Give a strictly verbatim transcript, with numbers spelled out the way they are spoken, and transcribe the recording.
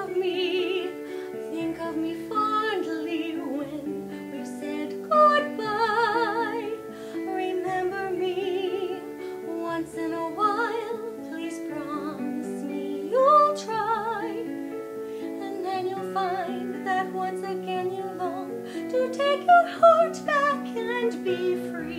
of me, think of me fondly when we've said goodbye. Remember me once in a while, please promise me you'll try. And then you'll find that once again you long to take your heart back and be free.